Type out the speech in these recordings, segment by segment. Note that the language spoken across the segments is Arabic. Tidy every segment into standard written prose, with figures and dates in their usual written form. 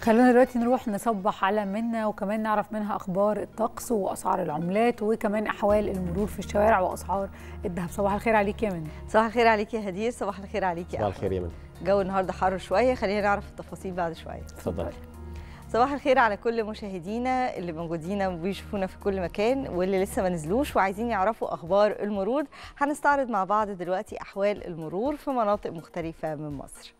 خلونا دلوقتي نروح نصبح على منا وكمان نعرف منها اخبار الطقس واسعار العملات وكمان احوال المرور في الشوارع واسعار الذهب. صباح الخير عليك يا منى. صباح الخير عليك يا هدير. صباح الخير عليك يا صباح الخير يا منى. الجو النهارده حر شويه، خلينا نعرف التفاصيل بعد شويه. اتفضلي. صباح الخير على كل مشاهدينا اللي موجودين وبيشوفونا في كل مكان واللي لسه ما نزلوش وعايزين يعرفوا اخبار المرور. هنستعرض مع بعض دلوقتي احوال المرور في مناطق مختلفه من مصر.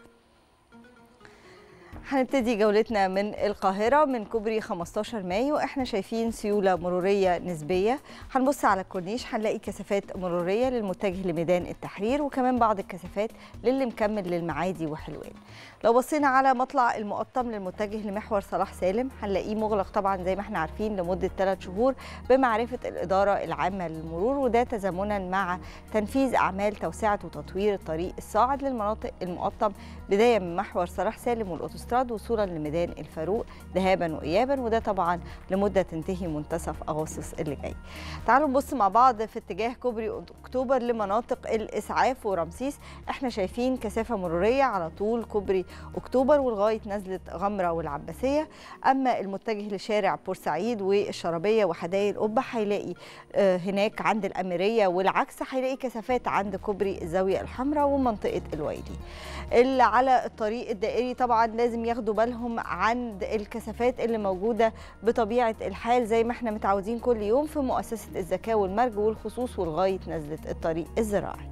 هنبتدي جولتنا من القاهرة من كوبري 15 مايو. احنا شايفين سيولة مرورية نسبية. هنبص على الكورنيش هنلاقي كثافات مرورية للمتجه لميدان التحرير وكمان بعض الكثافات للي مكمل للمعادي وحلوان. لو بصينا على مطلع المقطم للمتجه لمحور صلاح سالم هنلاقيه مغلق طبعا زي ما احنا عارفين لمدة 3 شهور بمعرفة الإدارة العامة للمرور، وده تزامنا مع تنفيذ أعمال توسعة وتطوير الطريق الصاعد للمناطق المقطم بداية من محور صلاح سالم والأوتوستراد وصولا لميدان الفاروق ذهابا وإيابا، وده طبعا لمدة تنتهي منتصف أغسطس اللي جاي. تعالوا نبص مع بعض في اتجاه كوبري أكتوبر لمناطق الإسعاف ورمسيس. احنا شايفين كثافة مرورية على طول كوبري أكتوبر ولغاية نزلة غمرة والعباسية. أما المتجه لشارع بورسعيد والشرابية وحدائق القبة هيلاقي هناك عند الأميرية والعكس هيلاقي كثافات عند كوبري الزاوية الحمراء ومنطقة الويلي. اللي على الطريق الدائري طبعا لازم ياخدوا بالهم عند الكثافات اللي موجودة بطبيعة الحال زي ما احنا متعودين كل يوم في مؤسسة الزكاة والمرج والخصوص ولغاية نزلة الطريق الزراعي.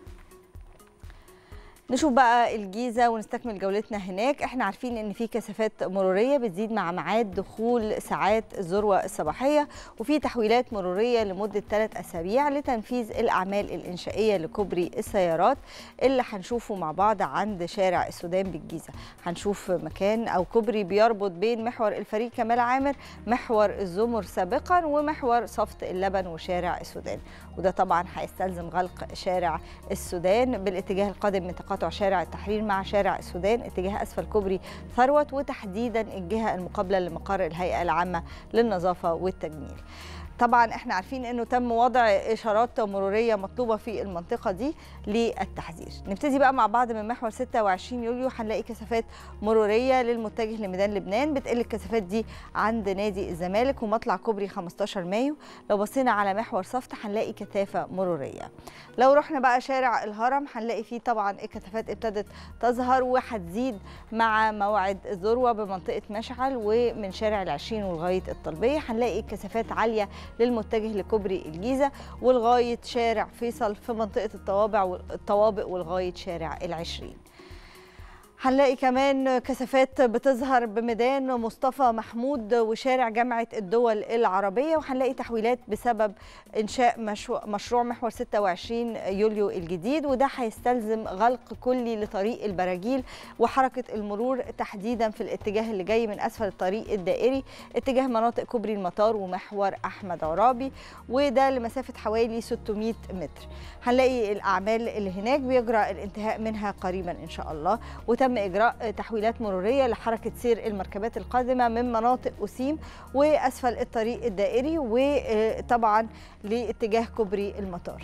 نشوف بقى الجيزة ونستكمل جولتنا هناك. احنا عارفين ان في كثافات مرورية بتزيد مع ميعاد دخول ساعات الذروة الصباحية، وفي تحويلات مرورية لمدة 3 أسابيع لتنفيذ الأعمال الإنشائية لكوبري السيارات اللي هنشوفه مع بعض عند شارع السودان بالجيزة. هنشوف مكان أو كوبري بيربط بين محور الفريق كمال عامر محور الزمر سابقا ومحور صفت اللبن وشارع السودان، وده طبعا هيستلزم غلق شارع السودان بالاتجاه القادم من تقاطع شارع التحرير مع شارع السودان اتجاه أسفل كوبري ثروت وتحديدا الجهة المقابلة لمقر الهيئة العامة للنظافة والتجميل. طبعا احنا عارفين انه تم وضع اشارات مروريه مطلوبه في المنطقه دي للتحذير. نبتدي بقى مع بعض من محور 26 يوليو هنلاقي كثافات مروريه للمتجه لميدان لبنان، بتقل الكثافات دي عند نادي الزمالك ومطلع كوبري 15 مايو. لو بصينا على محور صفت هنلاقي كثافه مروريه. لو رحنا بقى شارع الهرم هنلاقي فيه طبعا الكثافات ابتدت تظهر وهتزيد مع موعد الذروه بمنطقه مشعل ومن شارع العشرين ولغايه الطلبيه هنلاقي كثافات عاليه للمتجه لكوبري الجيزة ولغاية شارع فيصل في منطقة الطوابق ولغاية شارع العشرين. هنلاقي كمان كثافات بتظهر بميدان مصطفى محمود وشارع جامعة الدول العربية، وهنلاقي تحويلات بسبب إنشاء مشروع محور 26 يوليو الجديد، وده هيستلزم غلق كلي لطريق البراجيل وحركة المرور تحديدا في الاتجاه اللي جاي من أسفل الطريق الدائري اتجاه مناطق كوبري المطار ومحور أحمد عرابي، وده لمسافة حوالي 600 متر. هنلاقي الأعمال اللي هناك بيجرى الانتهاء منها قريبا إن شاء الله، وتم إجراء تحويلات مرورية لحركة سير المركبات القادمة من مناطق أسيم وأسفل الطريق الدائري وطبعا لاتجاه كوبري المطار.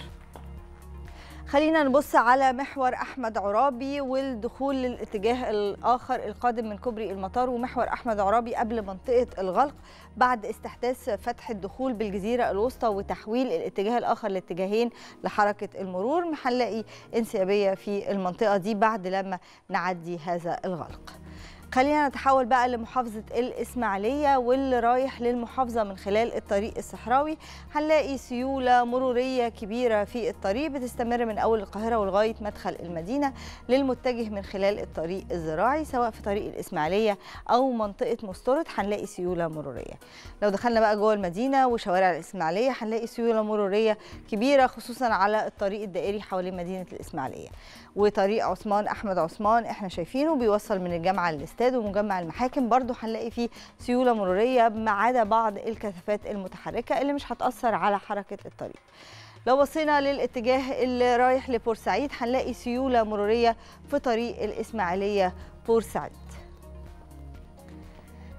خلينا نبص على محور أحمد عرابي والدخول للاتجاه الآخر القادم من كوبري المطار ومحور أحمد عرابي قبل منطقة الغلق بعد استحداث فتح الدخول بالجزيرة الوسطى وتحويل الاتجاه الآخر لاتجاهين لحركة المرور. هنلاقي انسيابية في المنطقة دي بعد لما نعدي هذا الغلق. خلينا نتحول بقى لمحافظة الإسماعيلية واللي رايح للمحافظة من خلال الطريق الصحراوي. هنلاقي سيولة مرورية كبيرة في الطريق بتستمر من أول القاهرة ولغاية مدخل المدينة للمتجه من خلال الطريق الزراعي سواء في طريق الإسماعيلية أو منطقة مستورد هنلاقي سيولة مرورية. لو دخلنا بقى جوه المدينة وشوارع الإسماعيلية هنلاقي سيولة مرورية كبيرة خصوصا على الطريق الدائري حوالين مدينة الإسماعيلية. وطريق عثمان أحمد عثمان احنا شايفينه بيوصل من الجامعة للاستاد ومجمع المحاكم برضو هنلاقي فيه سيولة مرورية ما عدا بعض الكثافات المتحركة اللي مش هتأثر على حركة الطريق. لو بصينا للاتجاه اللي رايح لبورسعيد هنلاقي سيولة مرورية في طريق الإسماعيلية بورسعيد.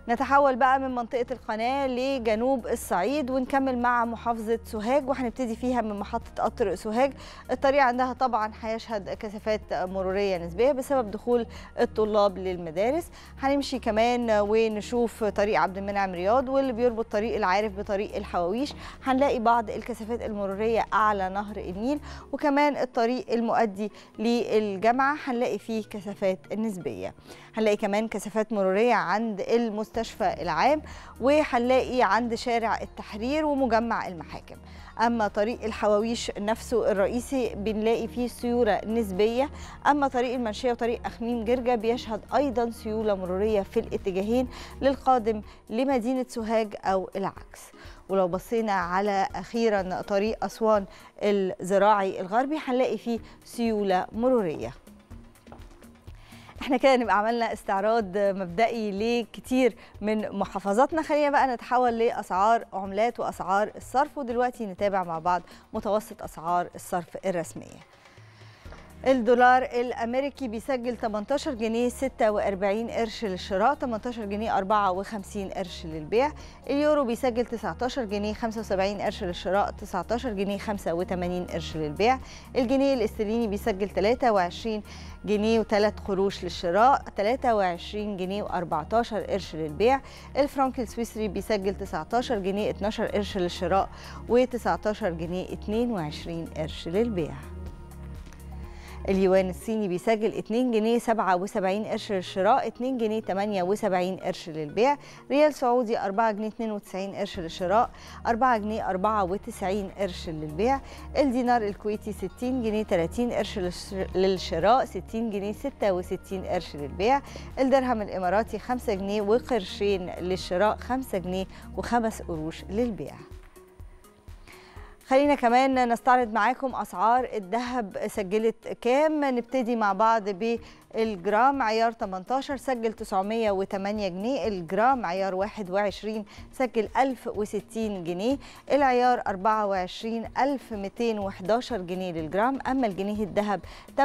نتحول بقى من منطقة القناة لجنوب الصعيد ونكمل مع محافظة سوهاج، وهنبتدي فيها من محطة قطر سوهاج. الطريق عندها طبعا هيشهد كثافات مرورية نسبية بسبب دخول الطلاب للمدارس. هنمشي كمان ونشوف طريق عبد المنعم رياض واللي بيربط طريق العارف بطريق الحواويش، هنلاقي بعض الكثافات المرورية أعلى نهر النيل، وكمان الطريق المؤدي للجامعة هنلاقي فيه كثافات نسبية. هنلاقي كمان كثافات مرورية عند المستشفى العام، وهنلاقي عند شارع التحرير ومجمع المحاكم. أما طريق الحواويش نفسه الرئيسي بنلاقي فيه سيولة نسبية. أما طريق المنشية وطريق أخميم جرجة بيشهد أيضا سيولة مرورية في الاتجاهين للقادم لمدينة سوهاج أو العكس. ولو بصينا على أخيرا طريق أسوان الزراعي الغربي هنلاقي فيه سيولة مرورية. احنا كده نبقى عملنا استعراض مبدئي لكتير من محافظاتنا. خلينا بقى نتحول لأسعار عملات وأسعار الصرف، ودلوقتي نتابع مع بعض متوسط أسعار الصرف الرسمية. الدولار الأمريكي بيسجل 18 جنيه 46 قرش للشراء، 18 جنيه 54 قرش للبيع. اليورو بيسجل 19 جنيه 75 قرش للشراء، 19 جنيه 85 قرش للبيع. الجنيه الاسترليني بيسجل 23 جنيه و3 قروش للشراء، 23 جنيه و14 قرش للبيع. الفرنك السويسري بيسجل 19 جنيه 12 قرش للشراء، و19 جنيه 22 قرش للبيع. اليوان الصيني بيسجل 2 جنيه 77 قرش للشراء، 2 جنيه 78 قرش للبيع. ريال سعودي 4 جنيه 92 قرش للشراء، 4 جنيه 94 قرش للبيع. الدينار الكويتي 60 جنيه 30 قرش للشراء، 60 جنيه 66 قرش للبيع. الدرهم الإماراتي 5 جنيه وقرشين للشراء، 5 جنيه و5 قروش للبيع. خلينا كمان نستعرض معاكم أسعار الذهب سجلت كام. نبتدي مع بعض بالجرام عيار 18 سجل 908 جنيه، الجرام عيار 21 سجل 1060 جنيه، العيار 24 1211 جنيه للجرام، أما الجنيه الذهب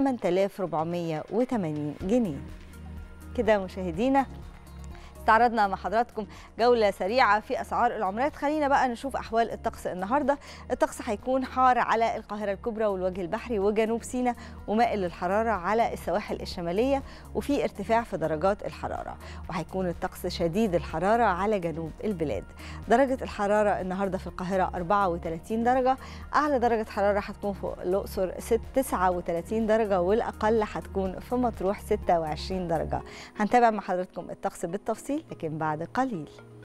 8480 جنيه. كده مشاهدينا استعرضنا مع حضراتكم جولة سريعة في أسعار العملات. خلينا بقى نشوف أحوال الطقس النهاردة. الطقس هيكون حار على القاهرة الكبرى والوجه البحري وجنوب سيناء، ومائل للحرارة على السواحل الشمالية، وفي ارتفاع في درجات الحرارة. وهيكون الطقس شديد الحرارة على جنوب البلاد. درجة الحرارة النهاردة في القاهرة 34 درجة، أعلى درجة حرارة هتكون في الأقصر 39 درجة، والأقل هتكون في مطروح 26 درجة. هنتابع مع حضراتكم الطقس بالتفصيل لكن بعد قليل.